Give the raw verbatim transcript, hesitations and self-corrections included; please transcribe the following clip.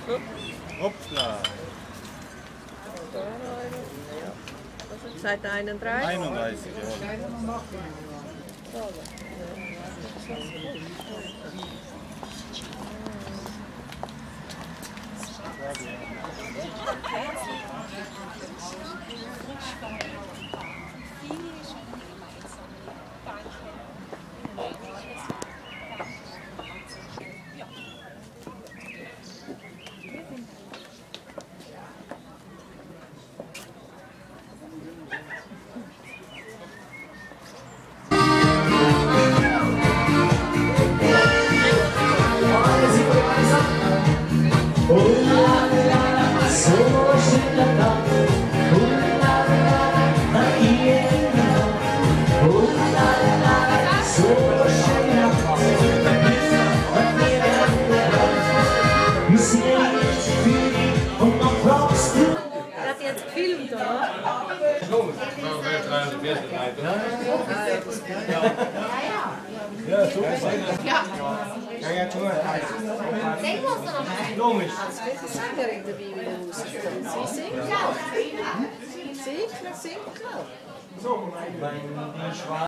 Hoppla. Da rein. Ja. Was ist Seite einunddreißig? einunddreißig, ja. Da, hat jetzt gefilmt, oder? Ja, super. Ja. Ja, ja, schon mal. Sehen wir uns noch mal. Logisch. Als welche Sängerin dabei wieder rausgekommen? Sie singt? Ja. Sie singt? So, mein